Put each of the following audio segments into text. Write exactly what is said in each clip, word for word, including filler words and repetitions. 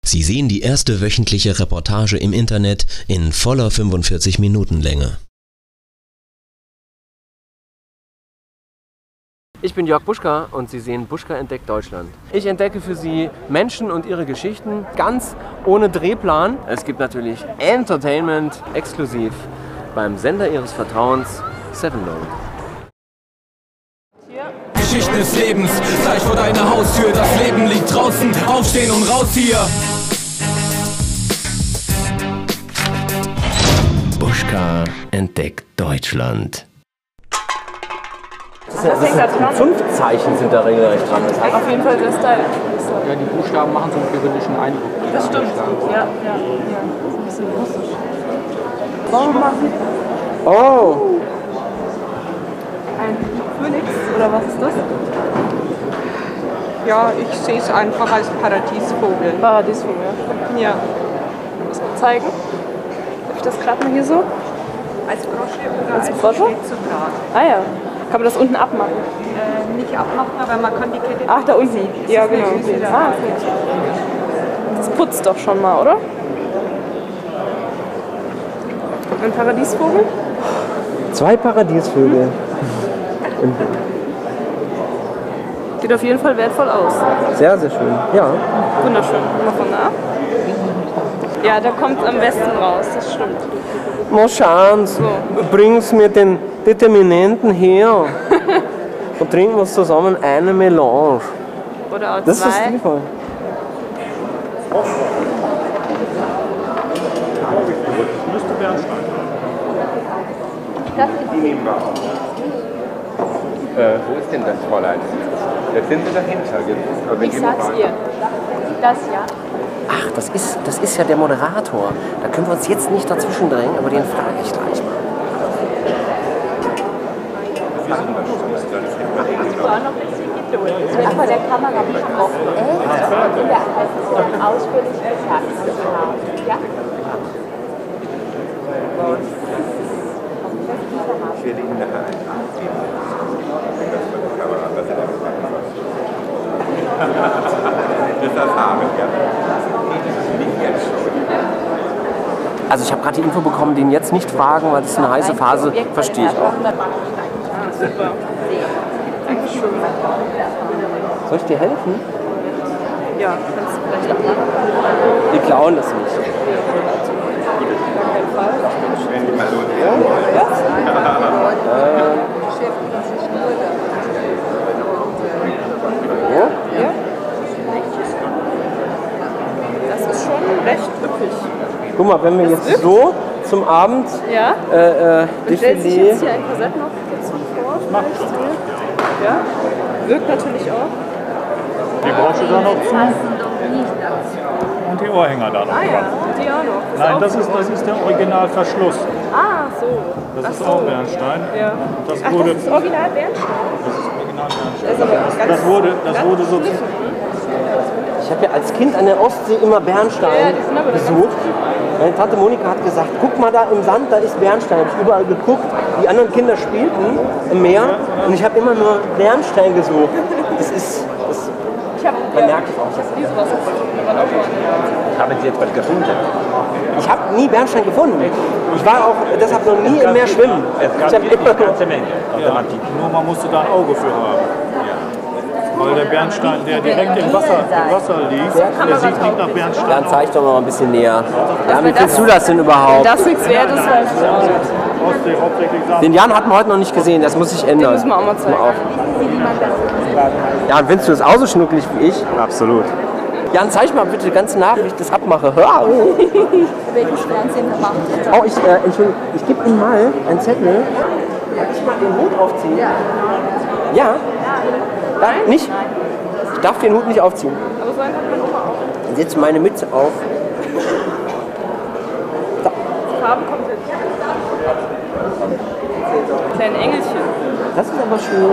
Sie sehen die erste wöchentliche Reportage im Internet in voller fünfundvierzig Minuten Länge. Ich bin Jörg Buschka und Sie sehen Buschka entdeckt Deutschland. Ich entdecke für Sie Menschen und ihre Geschichten ganz ohne Drehplan. Es gibt natürlich Entertainment exklusiv beim Sender Ihres Vertrauens, Seven Load. Geschichten des Lebens, gleich vor deiner Haustür. Das Leben liegt draußen, aufstehen und raus hier. Buschka entdeckt Deutschland. Das ist ja, das sind fünf Zeichen sind da regelrecht dran. Das heißt, auf jeden Fall der Style. Ja, die Buchstaben machen so einen kyrillischen Eindruck. Das stimmt. Ja, ja, ja. Das ist ein bisschen russisch. Warum machen? Oh! Ein Phönix oder was ist das? Ja, ich sehe es einfach als Paradiesvogel. Paradiesvogel, ja. Ja. Muss man zeigen? Darf ich das gerade mal hier so? Als Brosche oder als, als Brosche? Schnitzeldraht. Ah ja. Kann man das unten abmachen? Äh, nicht abmachen, aber man kann die Kette... Ach, da unten. Das Ja, ist eine genau. Öse da. Ah, okay. Das putzt doch schon mal, oder? Ein Paradiesvogel? Zwei Paradiesvögel. Sieht auf jeden Fall wertvoll aus. Sehr, sehr schön. Ja. Wunderschön. Mal von nah. Ja, da kommt am besten raus, das stimmt. Mal schauen, So. bringen Sie mir den Determinanten her und trinken wir zusammen eine Melange. Oder auch Das ist zwei. stilvoll. Müsste Bernstein. Äh, wo ist denn das Fräulein? Jetzt sind Sie dahinter. Ich sag's ihr. Das ja. Ach, das ist, das ist ja der Moderator. Da können wir uns jetzt nicht dazwischen drängen, aber den frage ich gleich mal. Ich war noch ein bisschen Geduld. Es wird von der Kamera besprochen. Echt? In der Präsentation ausführlich gesagt. Ja? Ich werde Ihnen nachher einen Arzt geben. Das von der Kamera, das ist das ist das Haare, ja. Nicht jetzt schon. Also ich habe gerade die Info bekommen, den jetzt nicht fragen, weil das ist eine heiße Phase, verstehe ich auch. Super. Dankeschön. Soll ich dir helfen? Ja, kannst du vielleicht auch machen. Wir klauen das nicht. Wenn die mal so Ja? Ja? Das ist schon recht üppig. Guck mal, wenn wir Das jetzt wirkt. so zum Abend Ja? äh, äh, Und stellt sich Defilé. jetzt hier ein Korsett noch dazu vor? Vielleicht so. Ja? Wirkt natürlich auch. Die Brosche da noch zu und die Ohrhänger da noch. Ah ja, die auch noch. Das Nein, auch das so. ist, das ist der Originalverschluss. Ah, so. Das Ach ist so. auch Bernstein. Ja. Das Ach, wurde, das ist original Bernstein. das ist Original Bernstein. Das ist aber ganz, Das wurde, das ganz wurde so. schliffen, ne? Ich habe ja als Kind an der Ostsee immer Bernstein Ja, die sind aber dann besucht. Meine Tante Monika hat gesagt, guck mal da im Sand, da ist Bernstein. Habe ich überall geguckt. Die anderen Kinder spielten im Meer und ich habe immer nur Bernstein gesucht. Das ist, das, Ich habe man ja, merkt es auch. ich hab nie sowas gefunden. Da waren auch mal- Haben Sie jetzt was gefunden? Ich habe nie Bernstein gefunden. Ich war auch deshalb noch nie im Meer schwimmen. Es Ich gab habe wirklich immer eine ganze Menge. Ja, nur man musste da ein Auge für haben. Weil der Bernstein, der direkt im Wasser, im Wasser liegt, der sieht nicht nach Bernstein Dann aus. zeig doch mal ein bisschen näher. Ja, wie wenn findest das- du das denn überhaupt? Das nichts wert ist, weiß ich auch nicht. Ostsee hauptsächlich Sachen. Den Jan hat man heute noch nicht gesehen, das muss sich ändern. Den müssen wir auch mal zeigen. Ja, und findest du das auch so schnuckelig wie ich? Absolut. Jan, zeig mal bitte ganz nah, wie ich das abmache. Hör auf. Welchen Fernsehen gemacht? Oh, ich, äh, Entschuldigung, ich gebe Ihnen mal einen Zettel. Darf ich mal den Hut aufziehen? Ja. Ja? Nein? Nicht? Ich darf den Hut nicht aufziehen. Aber so einen hat man immer auch. Dann setze meine Mütze auf. Da. Die Farbe kommt jetzt. Kleine Engelchen. Das ist aber schön.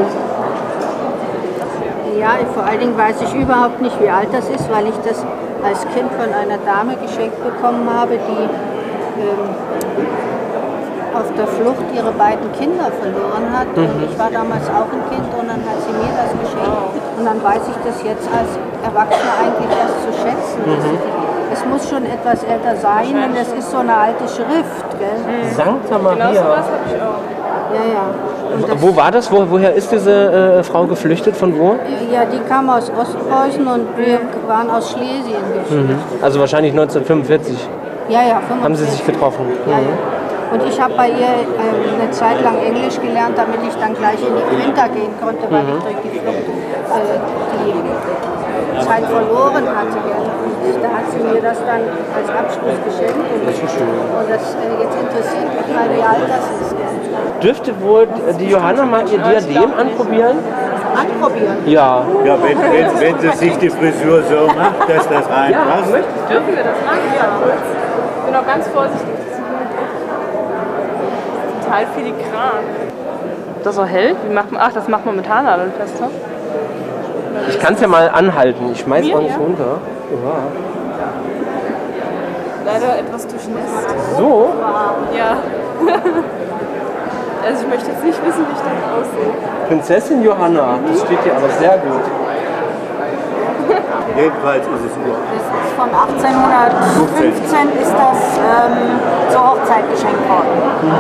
Ja, vor allen Dingen weiß ich überhaupt nicht, wie alt das ist, weil ich das als Kind von einer Dame geschenkt bekommen habe, die ähm, auf der Flucht ihre beiden Kinder verloren hat. Mhm. Und ich war damals auch ein Kind und dann hat sie mir das geschenkt. Und dann weiß ich das jetzt als Erwachsener eigentlich erst zu schätzen. Mhm. Es muss schon etwas älter sein und es ist so eine alte Schrift. Gell? Mhm. Sancta Maria. Genau sowas habe ich auch. Ja, ja. Und Wo war das? Wo, woher ist diese äh, Frau geflüchtet? Von wo? Ja, die kam aus Ostpreußen und wir waren aus Schlesien geflüchtet. Mhm. Also wahrscheinlich neunzehnhundertfünfundvierzig. Ja, ja, fünfundvierzig. Haben Sie sich getroffen? Ja, ja. Und ich habe bei ihr äh, eine Zeit lang Englisch gelernt, damit ich dann gleich in die Quinta gehen konnte, weil Mhm. ich durch die Flucht äh, die Zeit verloren hatte. Gell? Und da hat sie mir das dann als Abschluss geschenkt. Und Das ist schön. Und das, äh, jetzt interessiert mich mal, wie alt das ist. Gell? Dürfte wohl die Johanna mal ihr Diadem anprobieren? Anprobieren? Ja. Ja, wenn, wenn, wenn sie sich die Frisur so macht, dass das reinpasst. Dürfen wir das machen? Ja. Ich bin auch ganz vorsichtig. Total filigran. Das so hält? Wie macht man? Ach, das macht man mit Haarnadeln fest, ne? Ich kann es ja mal anhalten. Ich schmeiß Mir, auch nicht ja? runter. Ja. Leider etwas durchnässt. So? Ja. Also ich möchte jetzt nicht wissen, wie ich dann aussehe. Prinzessin Johanna. Das steht hier aber sehr gut. Jedenfalls ist es nur. Das ist von achtzehnhundertfünfzehn ist das ähm, zur Hochzeit geschenkt worden.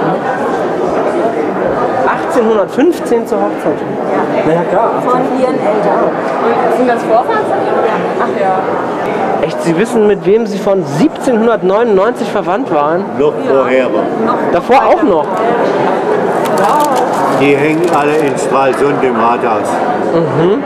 achtzehnhundertfünfzehn zur Hochzeit. Ja. Na ja, klar. Von ihren Eltern. Und sind das Vorfahren? Ja. Ach ja. Echt, Sie wissen, mit wem Sie von siebzehnhundertneunundneunzig verwandt waren? Noch vorher. Davor auch noch? Die hängen alle in Stralsund im Rathaus. Mhm.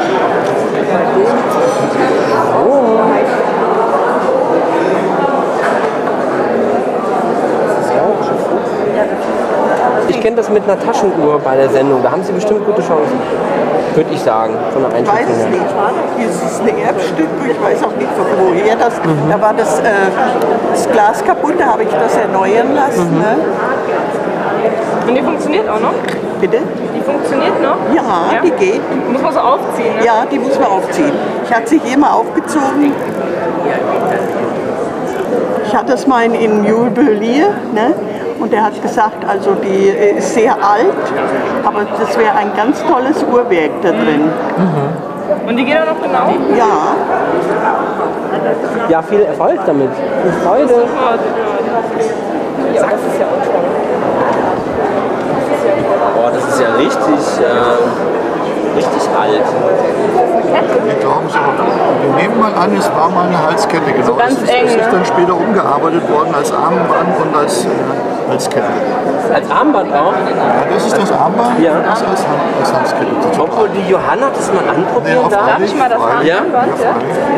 Ich kenne das mit einer Taschenuhr bei der Sendung. Da haben Sie bestimmt gute Chancen. Würde ich sagen, von der Ich weiß Einschätzung es her. nicht. Hier ist ein Erbstück, ich weiß auch nicht von woher das. Mhm. Da war das, äh, das Glas kaputt, da habe ich das erneuern lassen. Mhm. Ne? Und die funktioniert auch noch? Bitte? Die funktioniert noch? Ja, die geht. Die muss man so aufziehen, ne? Ja, die muss man aufziehen. Ich hatte sie hier mal aufgezogen. Ich hatte es mal in, in Jules-Bellier, ne? Und er hat gesagt, also die ist sehr alt, aber das wäre ein ganz tolles Uhrwerk da drin. Mhm. Und die geht auch noch genau? Ja. Ja, viel Erfolg damit. Viel Freude. Ja, das ist ja auch toll. Boah, das ist ja richtig, äh, richtig alt. Wir glauben es aber. Wir nehmen mal an, es war mal eine Halskette. Genau. So ganz es ist, eng, es ist ne? dann später umgearbeitet worden als Armband und als, äh, als Kette. Als Armband auch? Ja, das ist das Armband Ja. und das als, Hand- als Halskette. Obwohl die Johanna das mal anprobieren Nee, darf. Darf ich mal das freilich. Ja? Armband, ja?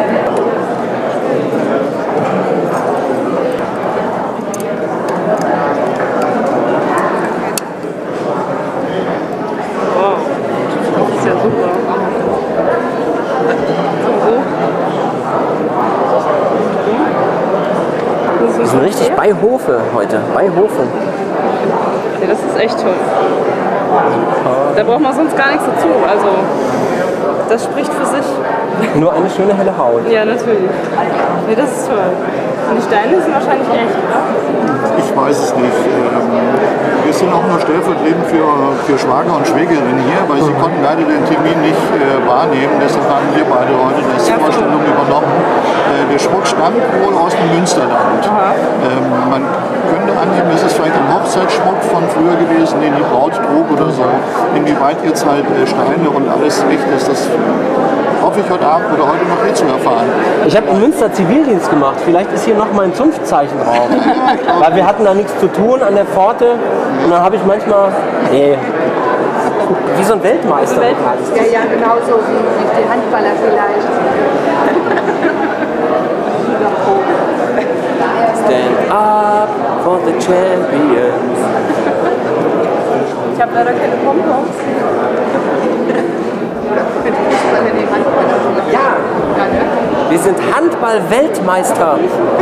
Wow, das ist ja super. Wir sind richtig bei Hofe heute. Bei Hofe. Ja, das ist echt toll. Da braucht man sonst gar nichts dazu. Also, das spricht für sich. Nur eine schöne helle Haut. Ja, natürlich. Nee, das ist toll. Und die Steine sind wahrscheinlich echt, oder? Ich weiß es nicht. Ähm, Wir sind auch nur stellvertretend für, für Schwager und Schwägerin hier, weil sie konnten leider den Termin nicht äh, wahrnehmen. Deshalb haben wir beide heute das Vorstellung übernommen. Äh, der Schmuck stammt wohl aus dem Münsterland. Ähm, man könnte annehmen, es ist vielleicht ein Hochzeitsschmuck von früher gewesen, den die Braut trug oder so. Inwieweit jetzt halt äh, Steine und alles echt ist, das hoffe ich heute Abend oder heute noch hier zu erfahren. Ich habe in Münster Zivildienst gemacht. Vielleicht ist hier noch mein Zunftzeichen drauf. Weil wir hatten da nichts zu tun an der Pforte. Und dann habe ich manchmal. Nee. Wie so ein Weltmeister. Ja, ja, genauso wie die Handballer vielleicht. Stand up for the champions. Ich habe leider keine Bonbons. Ja, wir sind Handball-Weltmeister.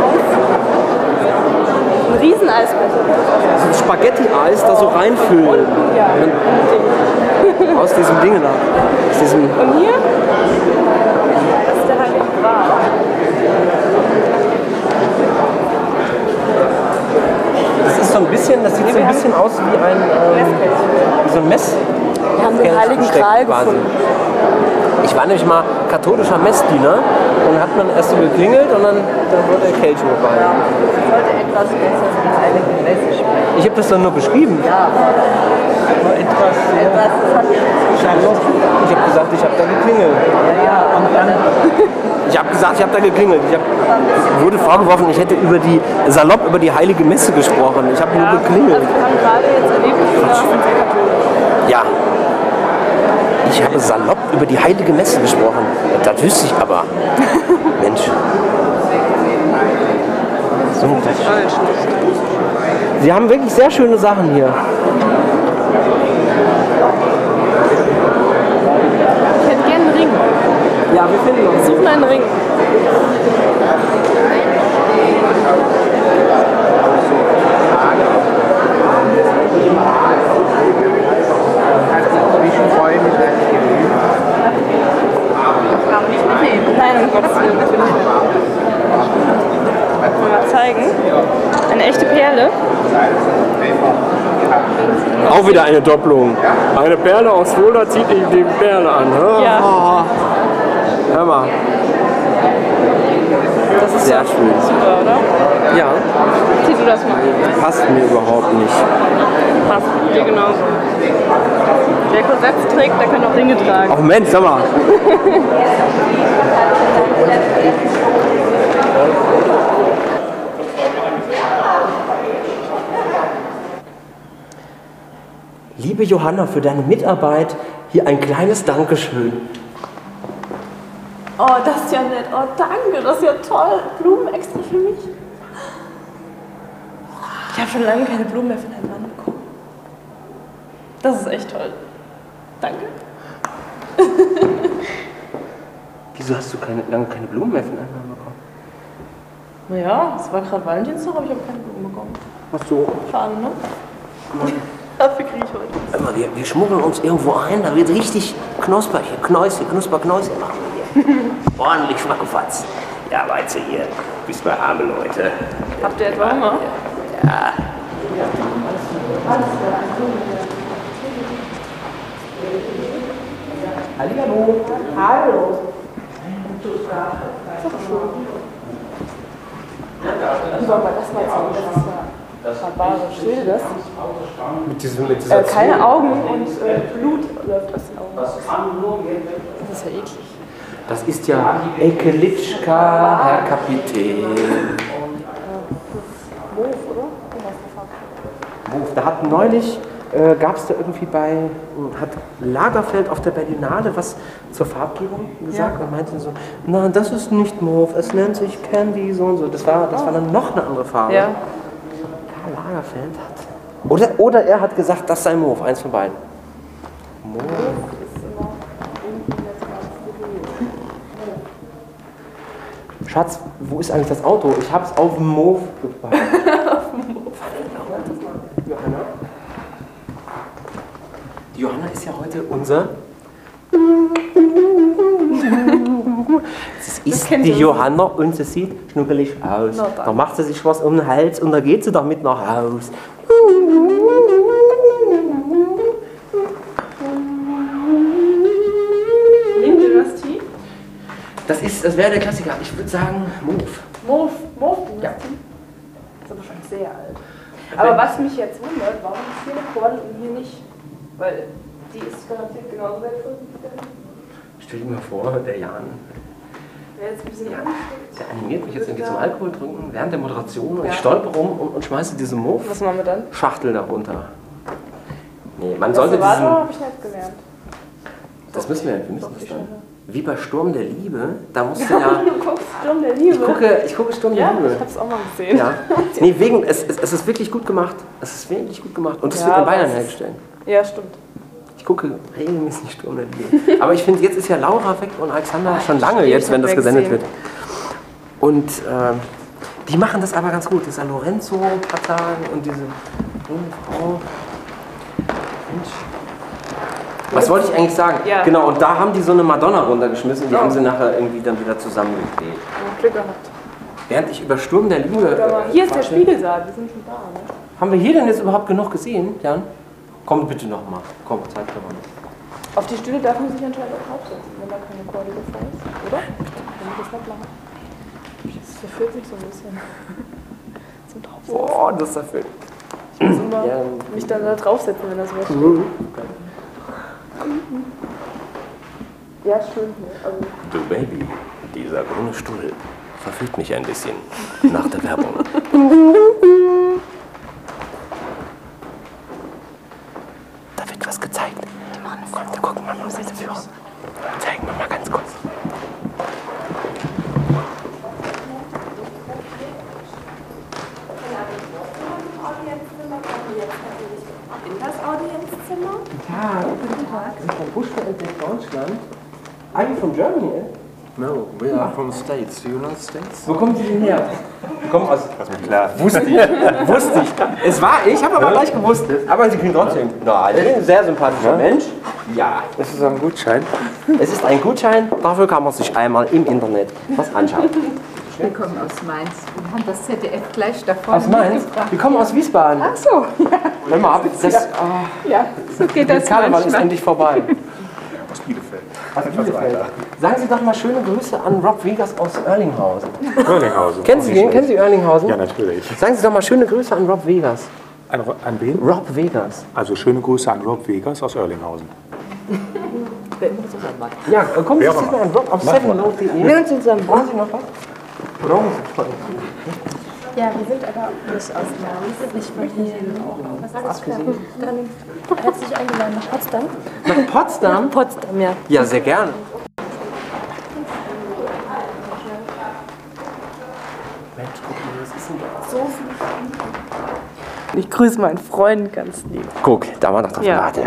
Ein Rieseneisbecher. So ein Spaghetti-Eis, das so reinfüllen. Aus diesem Ding da. Aus diesem. Und hier? Das ist der Heilige Gral. Das ist so ein bisschen, das sieht so ein bisschen aus wie ein ähm, wie so ein Mess. Wir haben den Heiligen Gral gefunden. Ich war nämlich mal katholischer Messdiener und hat man erst so geklingelt und dann, dann wurde der Kelch gefallen. Ich sollte etwas besser die heilige Messe sprechen. Ich habe das dann nur beschrieben. Ja, aber etwas sehr... etwas, das hat mich Ich habe gesagt, ich habe da geklingelt. Ja, ja, und dann... Ich habe gesagt, ich habe da geklingelt. Ich hab, wurde vorgeworfen, ich hätte über die, salopp über die heilige Messe gesprochen. Ich habe Ja, nur geklingelt. also wir haben gerade jetzt erlebt, ich bin sehr katholisch. Ja. Ich habe salopp über die heilige Messe gesprochen. Das wüsste ich aber. Mensch. So falsch. Sie haben wirklich sehr schöne Sachen hier. Ich hätte gerne einen Ring. Ja, wir finden uns. Wir suchen einen Ring. Nein, um Gottes Willen, natürlich nicht. Wollen wir mal zeigen. Eine echte Perle. Auch wieder eine Doppelung. Eine Perle aus Fulda zieht die, die Perle an. Hä? Ja. Hör mal. Das ist sehr schön. Super, oder? Ja. Zieh du das mal. Passt mir überhaupt nicht. Passt dir genauso. Wer Korsetts trägt, der kann auch Ringe tragen. Ach Mensch, sag mal. Liebe Johanna, für deine Mitarbeit hier ein kleines Dankeschön. Oh, das ist ja nett. Oh, danke, das ist ja toll. Blumen extra für mich. Ich habe schon lange keine Blumen mehr von einem Mann bekommen. Das ist echt toll. Danke. Wieso hast du keine, lange keine Blumen mehr von einem Mann bekommen? Naja, es war gerade Valentinstag, aber ich habe keine Blumen bekommen. Ach so. Schade, ne? Dafür kriege ich heute. Immer, wir, wir schmuggeln uns irgendwo ein, da wird richtig Knusperchen, Knäuschen, Knusper, Knäuschen machen wir hier. Ordentlich Schmackofatz. Ja, weißt du hier, bist bei arme Leute. Habt ihr etwa Hunger? Ja. Hallihallo. Hallo. Ich wollte mal das mal zeigen. Das ist barbarisch. Seht ihr das? Mit diesem, mit dieser Äh, keine Augen und äh, Blut läuft aus den Augen. Das ist ja eklig. Das ist ja Ekelitschka, Herr Kapitän. Move, oder? Move. Da hat neulich, äh, gab es da irgendwie bei, hat Lagerfeld auf der Berlinale was zur Farbgebung gesagt Ja. und meinte so, na, das ist nicht Move, es nennt sich Candy, so und so. Das war, das war dann noch eine andere Farbe. Ja. Karl Lagerfeld hat. Oder, oder er hat gesagt, das sei Move, eins von beiden. Move. Schatz, wo ist eigentlich das Auto? Ich hab's auf dem Move geparkt. Auf dem Move. Johanna. Die Johanna ist ja heute unser. Das ist die Johanna und sie sieht schnuckelig aus. Na, Da macht sie sich was um den Hals und da geht sie damit nach Haus. Nehmen wir das Tee? Das ist, das wäre der Klassiker. Ich würde sagen Move. Move, Move, Ja. das ist aber schon sehr alt. Aber was mich jetzt wundert, warum ist hier eine Kordel und hier nicht? Weil die ist garantiert genauso wertvoll wie der. Stell dir mal vor, der Jan, Wäre jetzt ein bisschen Ja. anstrengend. der animiert mich jetzt irgendwie zum Alkohol trinken während der Moderation und Ja. ich stolper rum und, und schmeiße diese Move Was machen wir dann? Schachtel da runter. Nee, man Das sollte war diesen, habe ich nicht gelernt. das müssen wir, wir müssen Doch, das die dann. Schöne. Wie bei Sturm der Liebe, da musst du ja. Du guckst Sturm der Liebe. Ich gucke, ich gucke Sturm Ja, der Liebe. ich hab's auch mal gesehen. Ja. Nee, wegen, es, es, es ist wirklich gut gemacht. Es ist wirklich gut gemacht. Und es Ja, wird in aber Bayern es ist- hergestellt. Ja, stimmt. Ich gucke regelmäßig Sturm der Liebe. Aber ich finde, jetzt ist ja Laura weg und Alexander schon lange jetzt, wenn das gesendet wird. Und äh, die machen das aber ganz gut. Dieser Lorenzo-Patan und diese junge Frau. Mensch. Was wollte ich eigentlich sagen? Ja. Genau, und da haben die so eine Madonna runtergeschmissen und die Oh. haben sie nachher irgendwie dann wieder zusammengeklebt. Glück gehabt. Während ich über Sturm der Liebe. Hier ist der quatsche. Spiegelsaal, wir sind schon da. Ne? Haben wir hier denn jetzt überhaupt genug gesehen, Jan? Komm bitte nochmal. Komm, zeig doch mal. Auf die Stühle darf man sich anscheinend auch draufsetzen, wenn da keine Korde davor ist, oder? Wenn ich das nicht mache. Das verführt mich so ein bisschen. Zum Draufsetzen. Boah, das ist erfüllt. Ich muss immer ja. mich dann da draufsetzen, wenn das was steht. Mhm. Ja, schön hier. Also Du Baby, dieser grüne Stuhl verführt mich ein bisschen nach der Werbung. Da wird was gezeigt. Komm, wir gucken mal auf diese Führung. Zeigen wir mal ganz kurz. in das Audienzzimmer? Ja, guten Tag. Ich bin von Bushka entdeckt Deutschland. Are you from Germany? Eh? No, we are from States. Do you know States? Wo kommen Sie denn her? Ich komme aus. Das ist mir klar. Wusste ich. Wusste ich. Es war ich, habe aber gleich gewusst. Aber Sie können trotzdem. Nein, ich bin ein sehr sympathischer ja? Mensch. Ja. Es ist ein Gutschein. Es ist ein Gutschein. Dafür kann man sich einmal im Internet was anschauen. Wir kommen aus Mainz. Wir haben das Z D F gleich davor. Aus Mainz? Wir kommen aus Wiesbaden. Ach so. Ja. Hör mal ab. Das, oh, ja, so geht das. Der Karneval ist endlich vorbei. Aus Bielefeld. Aus Bielefeld. Sagen Sie doch mal schöne Grüße an Rob Vegas aus Erlinghausen. Erlinghausen. Kennen Sie den? Kennen Sie Erlinghausen? Ja, natürlich. Sagen Sie doch mal schöne Grüße an Rob Vegas. An, an wen? Rob Vegas. Also schöne Grüße an Rob Vegas aus Erlinghausen. Ja, kommen Sie mal an Rob auf seven note punkt de. Wir uns zusammen. Wollen Sie noch was? Ja, wir sind aber nicht aus Mainz, nicht von hier. Was alles klar. Dann herzlich eingeladen nach Potsdam. Nach Potsdam? Nach Potsdam, ja. Ja, sehr gerne. Mensch, guck mal, was ist denn da? So viel. Ich grüße meinen Freund ganz lieb. Guck, da war doch das ja. Warte.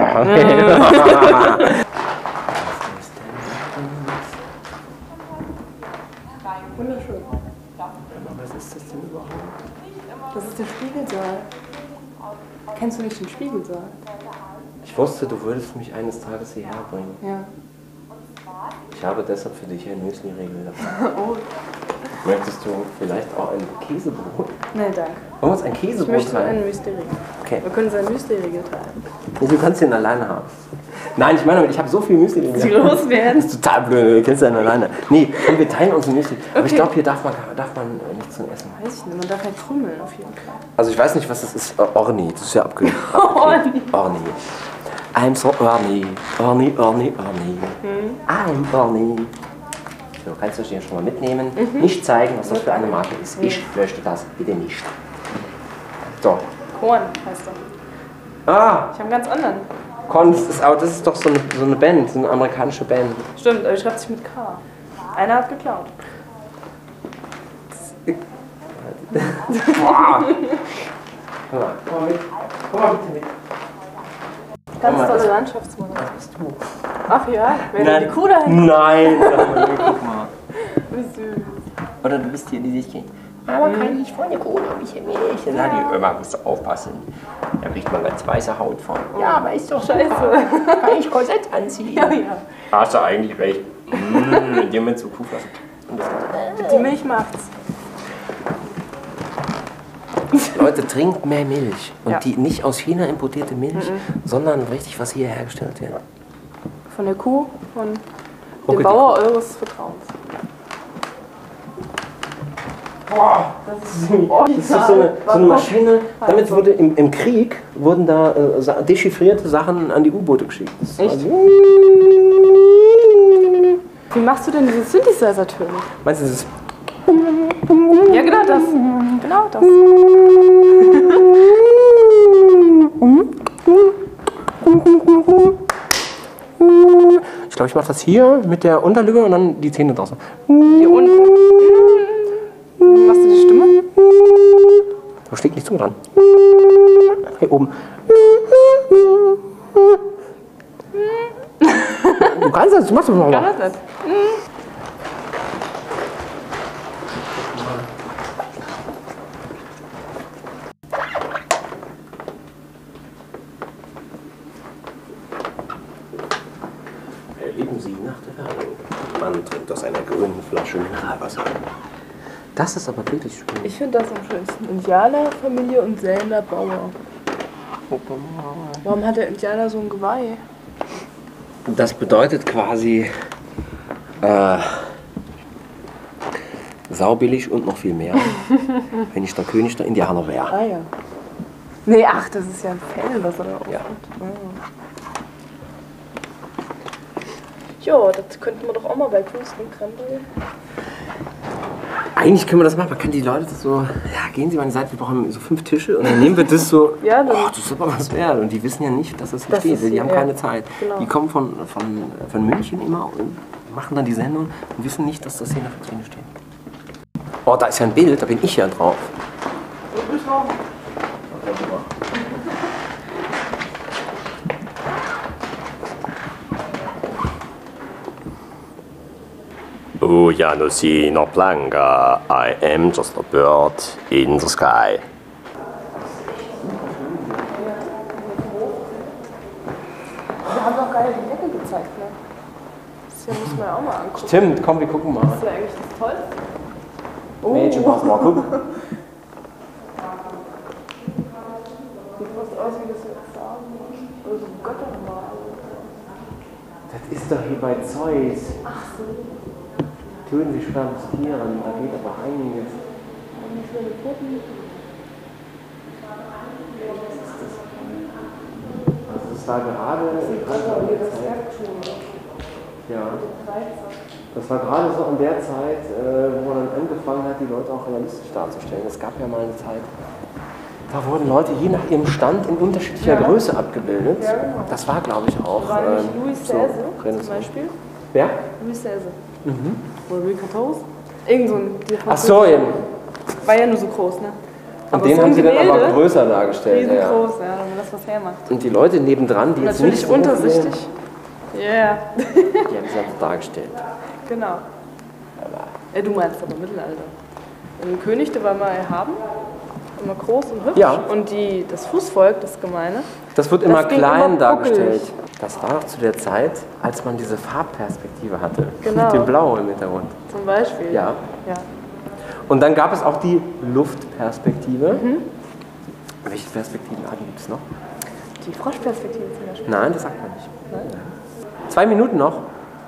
Wunderschön. Was ist das denn überhaupt? Das ist der Spiegelsaal. Kennst du nicht den Spiegelsaal? Ich wusste, du würdest mich eines Tages hierher bringen. Ja. Ich habe deshalb für dich ein Müsli-Riegel. Oh. Möchtest du vielleicht auch ein Käsebrot? Nein, danke. Wollen wir uns ein Käsebrot Ich möchte teilen? einen Müsli-Riegel. Okay. Wir können seinen Müsli-Riegel teilen. Du kannst den alleine haben. Nein, ich meine, ich habe so viel Müsli. Die groß werden. Das ist total blöd, du kennst den alleine. Nee, komm, wir teilen uns ein Müsli. Aber okay. Ich glaube, hier darf man, darf man nichts zum Essen. Weiß ich nicht, man darf halt krümmeln auf jeden Fall. Also ich weiß nicht, was das ist. Orni, das ist ja abge... Orni. Orni. I'm so Orni. Orni, Orni, Orni. Hm. I'm Orni. So, kannst du dir schon mal mitnehmen. Mhm. Nicht zeigen, was das für eine Marke ist. Ich möchte das bitte nicht. So. Korn heißt er. Ah. Ich habe einen ganz anderen. Korn, das ist, aber das ist doch so eine, so eine Band, so eine amerikanische Band. Stimmt, aber ich schreibe sich mit K. Einer hat geklaut. Boah. Komm mal, komm mal mit. Komm mal bitte mit. Ganz mal, tolle Landschaftsmaler. Was bist du? Ach ja, wer die Kuh dahin? Nein, sag mal, guck mal. Wie süß. Oder du bist hier dieses Kind. Aber kann ich vorne Kohle, ein bisschen Milch? Ja, die Ömer musst du aufpassen. Da kriegt man ganz weiße Haut von. Ja, aber ist doch scheiße. Kann ich Korsett anziehen? Ja, ja. Hast du eigentlich recht. Mmh, dir mit zu Kuh fassen. Die Milch macht's. Leute, trinkt mehr Milch. Und ja. die nicht aus China importierte Milch, mhm. sondern richtig, was hier hergestellt wird. Von der Kuh, von okay, dem Bauer eures Vertrauens. Boah, das ist, das ist so, eine, so eine Maschine. Damit wurde im, im Krieg wurden da äh, dechiffrierte Sachen an die U-Boote geschickt. Das echt? Also, wie machst du denn diese Synthesizer-Töne? Meinst du, das ist... Ja, genau das. Genau das. Ich glaube, ich mache das hier mit der Unterlippe und dann die Zähne draußen. Hier unten. Machst du die Stimme? Da steht nicht Zunge dran. Hier oben. Du kannst das, du machst das nochmal. Kann das nicht. Erleben Sie nach der Werbung. Man trinkt aus einer grünen Flasche Mineralwasser. Das ist aber wirklich schön. Ich finde das am schönsten. Indianer, Familie und Säler Bauer. Warum hat der Indianer so ein Geweih? Das bedeutet quasi äh, saubillig und noch viel mehr, wenn ich der König der Indianer wäre. Ah ja. Nee, ach, das ist ja ein Fell, was er da aufhat. Ja. Jo, das könnten wir doch auch mal bei Kunst und Krempel. Eigentlich können wir das machen, man kann die Leute das so, ja, gehen Sie mal an die Seite, wir brauchen so fünf Tische und dann nehmen wir das so, ja, dann oh, das ist aber was wert. Und die wissen ja nicht, dass das hier das steht, ist, die haben ja, keine Zeit. Genau. Die kommen von, von, von München immer und machen dann die Sendung und wissen nicht, dass das hier in der Vitrine steht. Oh, da ist ja ein Bild, da bin ich ja drauf. Ujanusi no planga, I am just a bird in the sky. Wir haben doch geil die Decke gezeigt, ne? Das hier muss man ja auch mal angucken. Stimmt, komm, wir gucken mal. Das ist ja eigentlich das Tollste. Oh. Mädchen, mach mal gucken. Sieht fast aus wie das jetzt sagen. Oder so Göttermal. Das ist doch hier bei Zeus. Ach so. Töten sich Tieren, da geht aber einiges. Wie schöne Puppen. Also das war gerade... Ja. Das war gerade so in der Zeit, äh, wo man dann angefangen hat, die Leute auch realistisch darzustellen. Es gab ja mal eine Zeit, da wurden Leute je nach ihrem Stand in unterschiedlicher ja. Größe abgebildet. Ja, genau. Das war, glaube ich, auch... War nicht ähm, Louis so Seize zum Beispiel? Wer? Louis Seize. Mhm. Oder Louis quatorze? Irgend so ein... Ach so, eben. War ja nur so groß, ne? Und den so haben sie dann aber größer dargestellt. Riesengroß, ja, ja, damit das was hermacht. Und die Leute nebendran, die jetzt nicht so untersichtig. Ja. Yeah. Die haben sie dann dargestellt. Genau. Ja, du meinst aber Mittelalter. Ein König, der war mal erhaben, immer groß und hübsch. Ja. Und die, das Fußvolk, das Gemeine, das wird immer das klein immer dargestellt. Das war doch zu der Zeit, als man diese Farbperspektive hatte. Genau. Mit dem Blau im Hintergrund. Zum Beispiel. Ja. ja. Und dann gab es auch die Luftperspektive. Mhm. Welche Perspektiven gibt es noch? Die Froschperspektive zum Beispiel. Nein, das sagt man nicht. Nein. Zwei Minuten noch.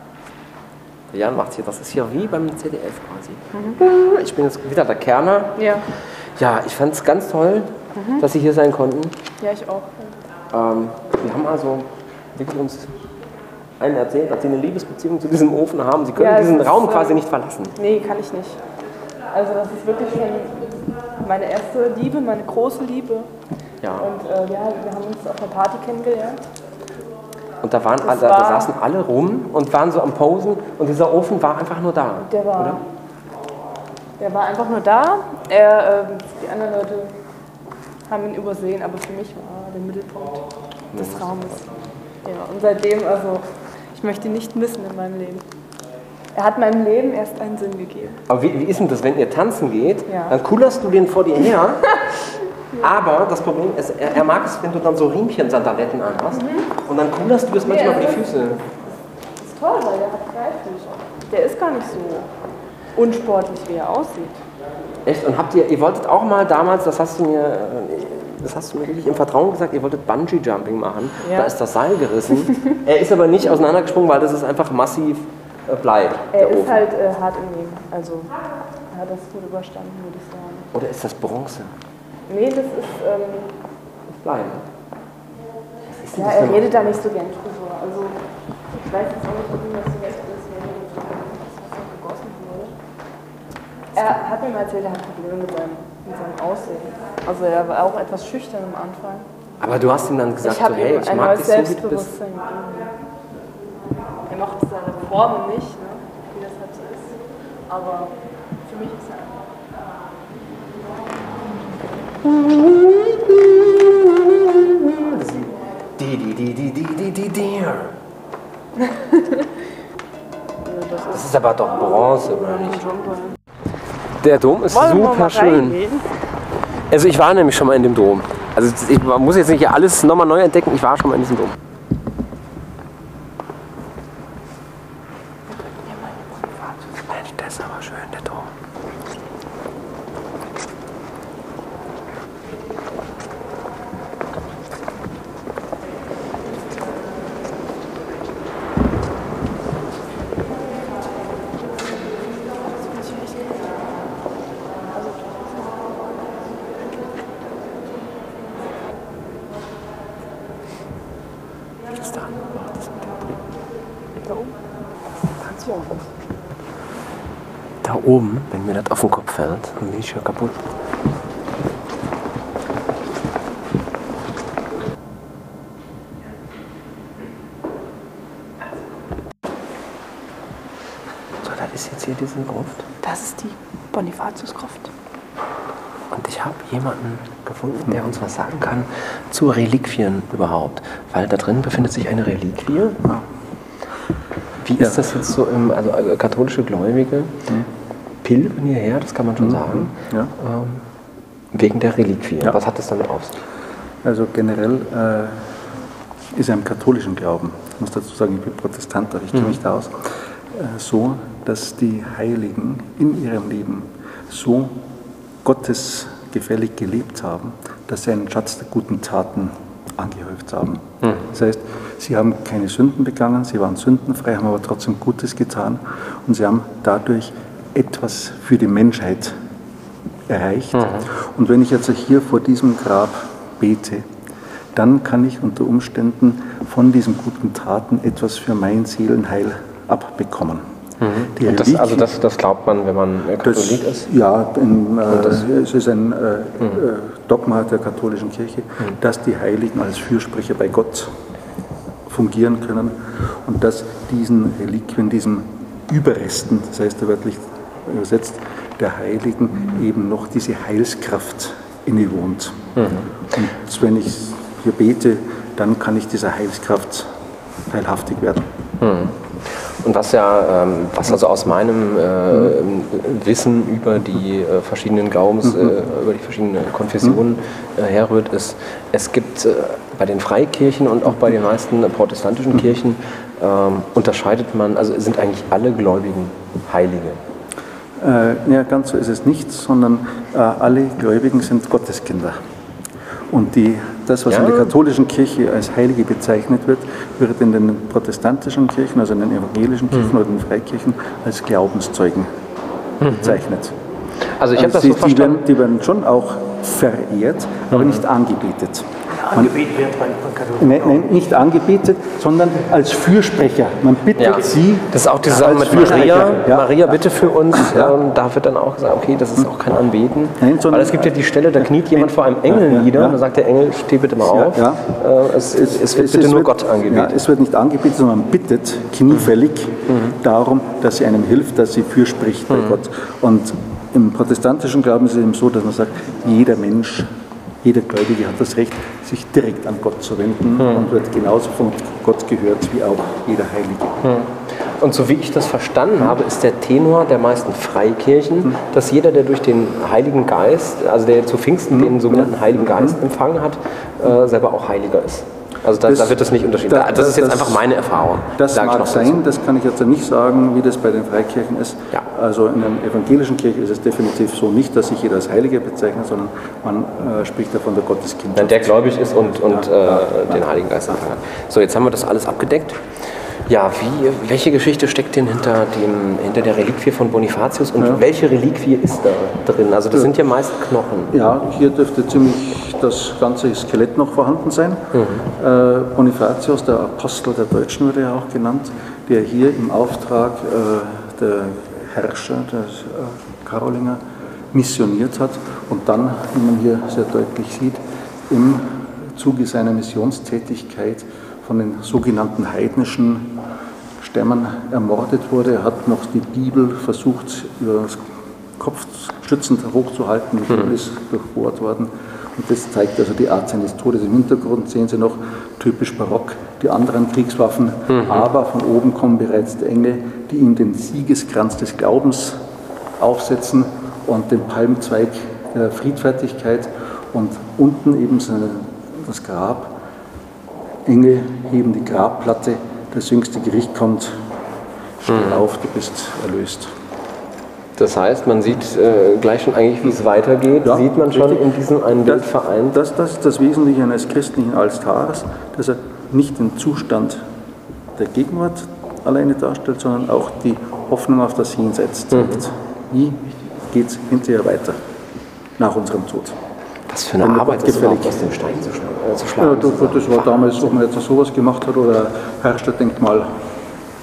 Der Jan macht hier, das ist hier wie beim Z D F quasi. Mhm. Ich bin jetzt wieder der Kerner. Ja. Ja, ich fand es ganz toll, mhm. dass Sie hier sein konnten. Ja, ich auch. Ähm, wir haben also wirklich uns einen erzählt, dass Sie eine Liebesbeziehung zu diesem Ofen haben. Sie können ja, diesen Raum ist, quasi nicht verlassen. Nee, kann ich nicht. Also das ist wirklich schon meine erste Liebe, meine große Liebe. Ja. Und äh, ja, wir haben uns auf einer Party kennengelernt. Und da, waren, da, da saßen alle rum und waren so am Posen und dieser Ofen war einfach nur da. Der war, oder? Der war einfach nur da. Er, äh, die anderen Leute haben ihn übersehen, aber für mich war er der Mittelpunkt des mhm. Raumes. Ja, und seitdem, also, ich möchte ihn nicht missen in meinem Leben. Er hat meinem Leben erst einen Sinn gegeben. Aber wie, wie ist denn das, wenn ihr tanzen geht, ja. dann kullerst du den vor dir her, aber das Problem ist, er, er mag es, wenn du dann so Riemchen-Sandaletten anhast mhm. und dann kullerst du es manchmal über nee, die Füße. Das ist toll, weil der hat Greiffüße. Der ist gar nicht so unsportlich, wie er aussieht. Echt? Und habt ihr, ihr wolltet auch mal damals, das hast du mir, das hast du mir wirklich im Vertrauen gesagt, ihr wolltet Bungee-Jumping machen. Ja. Da ist das Seil gerissen. Er ist aber nicht auseinandergesprungen, weil das ist einfach massiv äh, Blei. Er ist Ofen. halt äh, hart im Leben. Also er hat das gut überstanden, würde ich sagen. Oder ist das Bronze? Nee, das ist ähm, das Blei. Ja, er genau? redet da nicht so gern drüber. Also ich weiß jetzt auch nicht, ob ihm das so recht ist, wenn das gegossen wurde. Er hat mir mal erzählt, er hat Probleme mit seinem, mit seinem Aussehen. Also er war auch etwas schüchtern am Anfang. Aber du hast ihm dann gesagt, ich so, hey, ich mag dich so, wie du bist. Er mochte seine Formen nicht, ne, wie das halt so ist. Aber für mich ist er einfach. Die, die, die, die, die, die, die, die. Das ist aber doch Bronze, oder nicht? Der Dom ist Wollen super schön. Also ich war nämlich schon mal in dem Dom. Also ich muss jetzt nicht hier alles nochmal neu entdecken, ich war schon mal in diesem Dom. Mensch, der ist aber schön, der Dom. Da oben, wenn mir das auf den Kopf fällt, dann bin ich ja kaputt. So, das ist jetzt hier diese Gruft. Das ist die Bonifatiusgruft. Und ich habe jemanden gefunden, der uns was sagen kann zu Reliquien überhaupt. Weil da drin befindet sich eine Reliquie. Wie ist ja. das jetzt so im, also katholische Gläubige mhm. pilgern hierher, das kann man schon mhm. sagen, ja. ähm, wegen der Reliquie. Ja. Was hat das damit auf sich? Also generell äh, ist ja im katholischen Glauben, ich muss dazu sagen, ich bin Protestant, aber ich kenne mhm. mich da aus, äh, so, dass die Heiligen in ihrem Leben so gottesgefällig gelebt haben, dass sie einen Schatz der guten Taten angehäuft haben. Mhm. Das heißt, sie haben keine Sünden begangen, sie waren sündenfrei, haben aber trotzdem Gutes getan und sie haben dadurch etwas für die Menschheit erreicht. Mhm. Und wenn ich jetzt hier vor diesem Grab bete, dann kann ich unter Umständen von diesen guten Taten etwas für mein Seelenheil abbekommen. Mhm. Und das, also das, das glaubt man, wenn man Katholik das, ist? Ja, in, äh, es ist ein äh, mhm. Dogma der katholischen Kirche, mhm. dass die Heiligen als Fürsprecher bei Gott fungieren können und dass diesen Reliquien, diesen Überresten, das heißt wörtlich übersetzt, der Heiligen eben noch diese Heilskraft innewohnt. Mhm. Und wenn ich hier bete, dann kann ich dieser Heilskraft teilhaftig werden. Mhm. Und was ja, ähm, was also aus meinem äh, mhm. Wissen über die äh, verschiedenen Glaubens, mhm. äh, über die verschiedenen Konfessionen äh, herrührt, ist, es gibt äh, bei den Freikirchen und auch bei den meisten äh, protestantischen mhm. Kirchen ähm, unterscheidet man, also sind eigentlich alle Gläubigen Heilige. Äh, ja, ganz so ist es nicht, sondern äh, alle Gläubigen sind Gotteskinder. Und die, das, was ja. in der katholischen Kirche als Heilige bezeichnet wird, wird in den protestantischen Kirchen, also in den evangelischen Kirchen mhm. oder in den Freikirchen, als Glaubenszeugen mhm. bezeichnet. Also ich habe das die, so verstanden. Die werden, die werden schon auch verehrt, aber mhm. nicht angebetet. Angebetet wird von Katholiken. Nein, nein, nicht angebetet, sondern als Fürsprecher. Man bittet ja. sie. Das ist auch diese Sache mit Maria. Ja. Maria, bitte für uns. Ja. Ähm, da wird dann auch gesagt, okay, das ist auch kein Anbeten. Nein, weil es gibt ja die Stelle, da kniet jemand vor einem Engel ja, nieder ja. und dann sagt der Engel, steh bitte mal auf. Ja, ja. Äh, es, es, es wird es, bitte es nur wird, Gott angebetet. Ja, es wird nicht angebetet, sondern man bittet kniefällig mhm. darum, dass sie einem hilft, dass sie fürspricht bei mhm. Gott. Und im protestantischen Glauben ist es eben so, dass man sagt, jeder Mensch, jeder Gläubige hat das Recht, sich direkt an Gott zu wenden hm. und wird genauso von Gott gehört wie auch jeder Heilige. Hm. Und so wie ich das verstanden hm. habe, ist der Tenor der meisten Freikirchen, hm. dass jeder, der durch den Heiligen Geist, also der zu Pfingsten hm. den sogenannten Heiligen Geist hm. empfangen hat, äh, selber auch Heiliger ist. Also da, das, da wird das nicht unterschieden. Da, das, das ist jetzt das, einfach meine Erfahrung. Das mag sein, das kann ich jetzt nicht sagen, wie das bei den Freikirchen ist. Ja. Also in der evangelischen Kirche ist es definitiv so nicht, dass sich jeder als Heiliger bezeichnet, sondern man äh, spricht ja von der Gotteskindschaft. Wenn der gläubig ist und, und ja, äh, ja, den ja. Heiligen Geist empfangen hat. So, jetzt haben wir das alles abgedeckt. Ja, wie, welche Geschichte steckt denn hinter, dem, hinter der Reliquie von Bonifatius und ja. welche Reliquie ist da drin? Also das sind ja meist Knochen. Ja, hier dürfte ziemlich das ganze Skelett noch vorhanden sein. Mhm. Äh, Bonifatius, der Apostel der Deutschen, wurde ja auch genannt, der hier im Auftrag äh, der Herrscher, des äh, Karolinger, missioniert hat und dann, wie man hier sehr deutlich sieht, im Zuge seiner Missionstätigkeit von den sogenannten heidnischen Stämmen ermordet wurde. Er hat noch die Bibel versucht, über das Kopf schützend hochzuhalten. Die Bibel ist durchbohrt worden. Und das zeigt also die Art seines Todes. Im Hintergrund sehen Sie noch, typisch barock, die anderen Kriegswaffen. Mhm. Aber von oben kommen bereits die Engel, die ihm den Siegeskranz des Glaubens aufsetzen und den Palmzweig der Friedfertigkeit. Und unten eben das Grab. Engel heben die Grabplatte, das jüngste Gericht kommt, steh mhm. auf, du bist erlöst. Das heißt, man sieht äh, gleich schon eigentlich, wie es weitergeht, ja, sieht man schon richtig. In diesem einen Bild das, vereint. Das, das ist das Wesentliche eines christlichen Altars, dass er nicht den Zustand der Gegenwart alleine darstellt, sondern auch die Hoffnung auf das Jenseits zeigt. Mhm. Wie geht es hinterher weiter, nach unserem Tod? Was für eine Wenn Arbeit ist überhaupt aus dem Stein zu schlagen? Äh, zu schlagen ja, das, das war damals, ob man jetzt sowas gemacht hat oder Herrstadtdenkmal. Das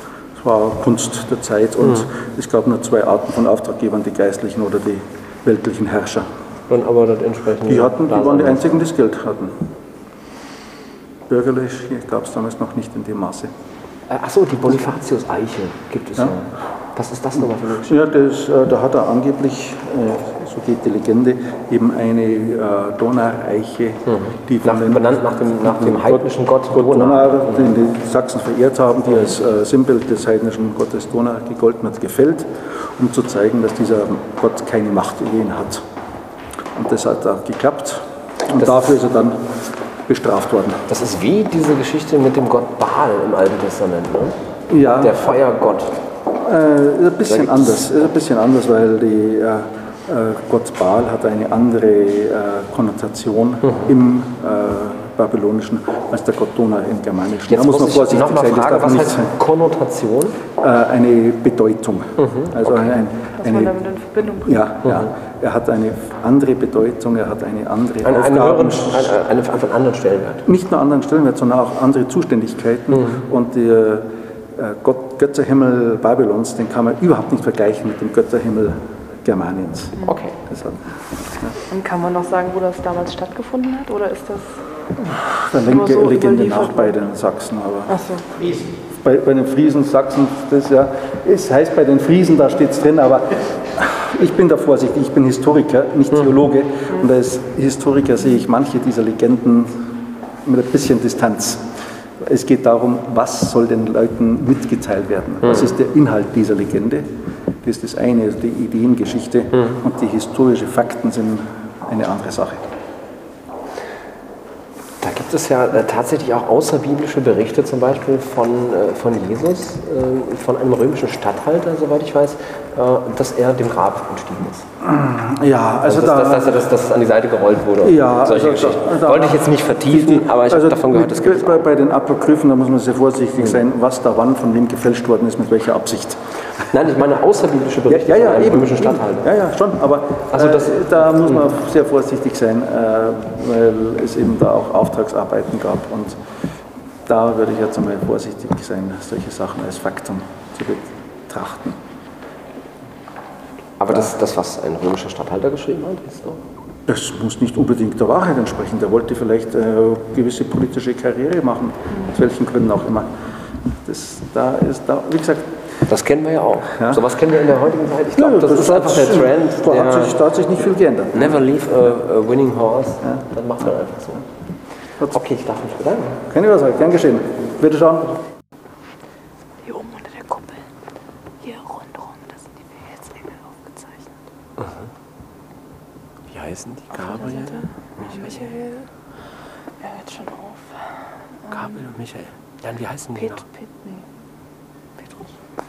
war Kunst der Zeit und Mhm. es gab nur zwei Arten von Auftraggebern, die geistlichen oder die weltlichen Herrscher. Und aber das entsprechende Die, hatten, die Dasein. waren die einzigen, die das Geld hatten. Bürgerlich gab es damals noch nicht in dem Maße. Achso, die Bonifatius-Eiche gibt es ja. Ja. Was ist das nochmal für eine Geschichte? Ja, das, äh, da hat er angeblich, äh, so geht die Legende, eben eine äh, Donareiche, die von Nach, den, benannt nach dem, nach dem heidnischen Gott Gott Donar. Donar, den die Sachsen verehrt haben, die als äh, Sinnbild des heidnischen Gottes Donar gegolten hat, gefällt, um zu zeigen, dass dieser Gott keine Macht über ihn hat. Und das hat auch geklappt und Das dafür ist er dann bestraft worden. Das ist wie diese Geschichte mit dem Gott Baal im Alten Testament, ne? Ja. Der Feuergott. Äh, ist ein bisschen anders, ist ein bisschen anders, weil die, äh, äh, Gott Baal hat eine andere äh, Konnotation Mhm. im äh, Babylonischen als der Gott Donar im Germanischen. Jetzt da muss man muss ich vorsichtig noch mal sein, das fragen, darf was nicht heißt sein. Konnotation? Äh, eine Bedeutung. Also okay. ein, Was man eine, damit in Verbindung bringt. ja, ja, er hat eine andere Bedeutung, er hat eine andere Einen, einen Aufgaben. höheren, einen, einen, einen anderen Stellenwert. Nicht nur anderen Stellenwert, sondern auch andere Zuständigkeiten. Mhm. Und der äh, Gott, Götterhimmel Babylons, den kann man überhaupt nicht vergleichen mit dem Götterhimmel Germaniens. Okay. Deshalb, Und kann man noch sagen, wo das damals stattgefunden hat? Oder ist das da nur lenkt die so Legende nach überliefert bei worden? den Sachsen. Aber Ach so. bei, bei den Friesen, Sachsen, das ja, es heißt bei den Friesen, da steht es drin, aber ich bin da vorsichtig, ich bin Historiker, nicht Theologe. Und als Historiker sehe ich manche dieser Legenden mit ein bisschen Distanz. Es geht darum, was soll den Leuten mitgeteilt werden? Was ist der Inhalt dieser Legende? Das ist das eine, die Ideengeschichte, und die historischen Fakten sind eine andere Sache. Da gibt es ja äh, tatsächlich auch außerbiblische Berichte, zum Beispiel von, äh, von Jesus, äh, von einem römischen Statthalter, soweit ich weiß, äh, dass er dem Grab entstiegen ist. Ja, also, Also, dass, da, dass, dass, er das, dass es an die Seite gerollt wurde. Ja, Solche also da- Geschichten. da- Wollte ich jetzt nicht vertiefen, aber ich also habe davon gehört, das gibt es. bei, bei den Apokryphen, da muss man sehr vorsichtig sein, was da wann von wem gefälscht worden ist, mit welcher Absicht. Nein, ich meine außerbiblische Berichte Ja, ja, von einem eben, römischen eben. Statthalter. Ja, ja, schon, aber Also das- äh, da muss man sehr vorsichtig sein, äh, weil es eben da auch Auftragsarbeiten gab, und da würde ich jetzt einmal vorsichtig sein, solche Sachen als Faktum zu betrachten. Aber das, das, was ein römischer Statthalter geschrieben hat, ist doch... Das muss nicht unbedingt der Wahrheit entsprechen. Der wollte vielleicht äh, gewisse politische Karriere machen, aus welchen Gründen auch immer. Das, da ist, da, wie gesagt, Das kennen wir ja auch. Ja. So was kennen wir in der heutigen Zeit. Ich glaube, Ja, das, das ist hat einfach der sich- Trend. da Der hat sich- da hat sich nicht viel geändert. Never leave a, a winning horse. Das macht man einfach so. Okay, ich darf mich bedanken. Keine Ursache, gern geschehen. Bitte schauen. Hier oben unter der Kuppel. Hier rundherum, das sind die Befehlsengel aufgezeichnet. Wie heißen die? Auf der Gabriel? Seite Michael. Michael. Er hört schon auf. Gabriel und Michael. Ja, und wie heißen die Pet, noch? Pet, nee. Petrus.